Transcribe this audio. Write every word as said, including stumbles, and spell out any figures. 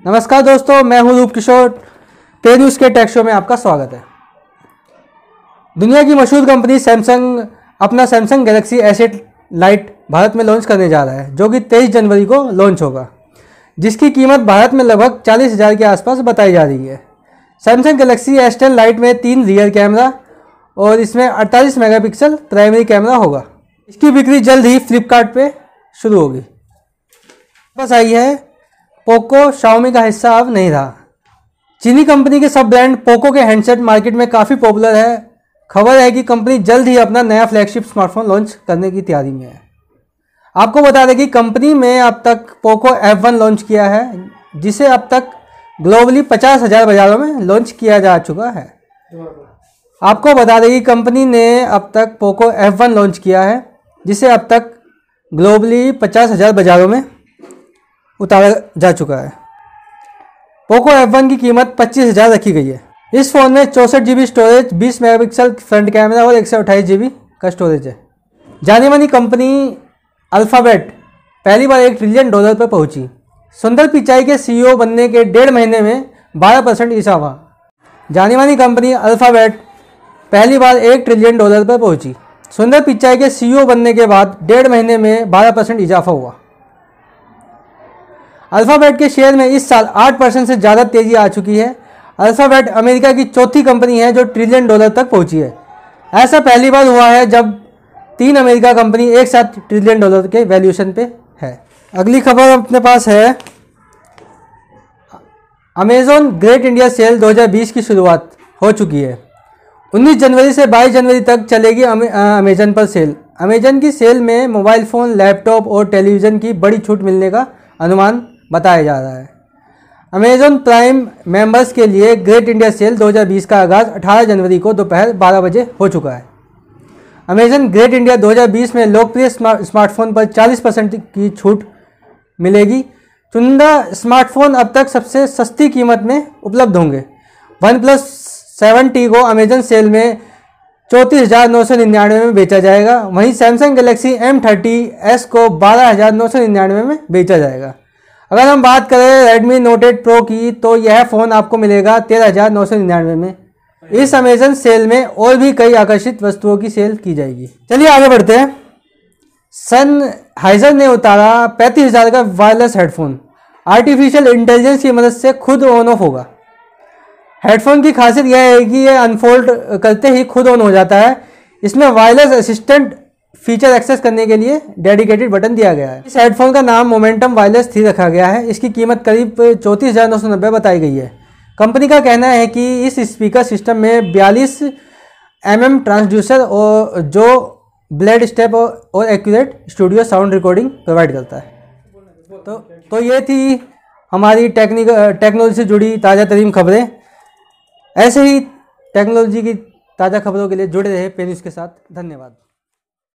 नमस्कार दोस्तों, मैं हूं रूप किशोर। पे न्यूज़ के टेक शो में आपका स्वागत है। दुनिया की मशहूर कंपनी सैमसंग अपना Samsung Galaxy S eight lite Bharat में लॉन्च करने जा रहा है, जो कि तेईस जनवरी को लॉन्च होगा, जिसकी कीमत भारत में लगभग चालीस हज़ार के आसपास बताई जा रही है। Samsung Galaxy S ten lite में तीन रियर कैमरा और इसमें अड़तालीस मेगापिक्सल प्राइमरी कैमरा होगा। इसकी बिक्री जल्द ही फ्लिपकार्ट पे शुरू होगी। बस आई है पोको शाओमी का हिस्सा अब नहीं रहा। चीनी कंपनी के सब ब्रांड पोको के हैंडसेट मार्केट में काफ़ी पॉपुलर है। खबर है कि कंपनी जल्द ही अपना नया फ्लैगशिप स्मार्टफोन लॉन्च करने की तैयारी में है। आपको बता दें कि कंपनी में अब तक पोको एफ वन लॉन्च किया है, जिसे अब तक ग्लोबली पचास हज़ार बाज़ारों में लॉन्च किया जा चुका है। आपको बता दें कि कंपनी ने अब तक पोको एफ वन लॉन्च किया है, जिसे अब तक ग्लोबली पचास हज़ार बाज़ारों में उतारा जा चुका है। पोको एफ वन की कीमत पच्चीस हज़ार रखी गई है। इस फ़ोन में चौंसठ जी बी स्टोरेज, बीस मेगापिक्सल फ्रंट कैमरा और एक सौ अट्ठाईस जी बी का स्टोरेज है। जानी मानी कंपनी अल्फ़ाबेट पहली बार एक ट्रिलियन डॉलर पर पहुंची। सुंदर पिचाई के सीईओ बनने के डेढ़ महीने में बारह परसेंट इजाफा। जानी मानी कंपनी अल्फ़ाबेट पहली बार एक ट्रिलियन डॉलर पर पहुंची। सुंदर पिचाई के सीईओ बनने के बाद डेढ़ महीने में बारह परसेंट इजाफा हुआ। अल्फ़ाबेट के शेयर में इस साल आठ परसेंट से ज़्यादा तेज़ी आ चुकी है। अल्फ़ाबेट अमेरिका की चौथी कंपनी है जो ट्रिलियन डॉलर तक पहुंची है। ऐसा पहली बार हुआ है जब तीन अमेरिका कंपनी एक साथ ट्रिलियन डॉलर के वैल्यूएशन पे है। अगली खबर अपने पास है, अमेज़ॉन ग्रेट इंडिया सेल दो हज़ार बीस की शुरुआत हो चुकी है। उन्नीस जनवरी से बाईस जनवरी तक चलेगी अमेज़न पर सेल। अमेज़न की सेल में मोबाइल फ़ोन, लैपटॉप और टेलीविज़न की बड़ी छूट मिलने का अनुमान बताया जा रहा है। अमेज़ॉन प्राइम मेंबर्स के लिए ग्रेट इंडिया सेल दो हज़ार बीस का आगाज़ अठारह जनवरी को दोपहर बारह बजे हो चुका है। अमेज़न ग्रेट इंडिया दो हज़ार बीस में लोकप्रिय स्मार्टफोन पर चालीस परसेंट की छूट मिलेगी। चुनिंदा स्मार्टफोन अब तक सबसे सस्ती कीमत में उपलब्ध होंगे। वन प्लस सेवन टी को अमेज़न सेल में चौंतीस हज़ार नौ सौ निन्यानवे में बेचा जाएगा। वहीं Samsung Galaxy M thirty S को बारह हज़ार नौ सौ निन्यानवे में बेचा जाएगा। अगर हम बात करें रेडमी नोट एट प्रो की, तो यह फ़ोन आपको मिलेगा तेरह हज़ार नौ सौ निन्यानवे में। इस अमेज़न सेल में और भी कई आकर्षित वस्तुओं की सेल की जाएगी। चलिए आगे बढ़ते हैं। सनहाइजर ने उतारा पैंतीस हज़ार का वायरलेस हेडफोन। आर्टिफिशियल इंटेलिजेंस की मदद से खुद ऑन ऑफ होगा। हेडफोन की खासियत यह है कि यह अनफोल्ड करते ही खुद ऑन हो जाता है। इसमें वायरलेस असिस्टेंट फीचर एक्सेस करने के लिए डेडिकेटेड बटन दिया गया है। इस हेडफोन का नाम मोमेंटम वायरलेस थ्री रखा गया है। इसकी कीमत करीब चौंतीस हज़ार नौ सौ नब्बे बताई गई है। कंपनी का कहना है कि इस स्पीकर सिस्टम में बयालीस एम एम ट्रांसड्यूसर और जो ब्लेड स्टेप और accurate studio sound recording provide करता है। तो तो ये थी हमारी टेक्निक टेक्नोलॉजी से जुड़ी ताज़ा तरीन खबरें। ऐसे ही टेक्नोलॉजी की ताज़ा खबरों के लिए जुड़े रहे पे न्यूज़ के साथ। धन्यवाद।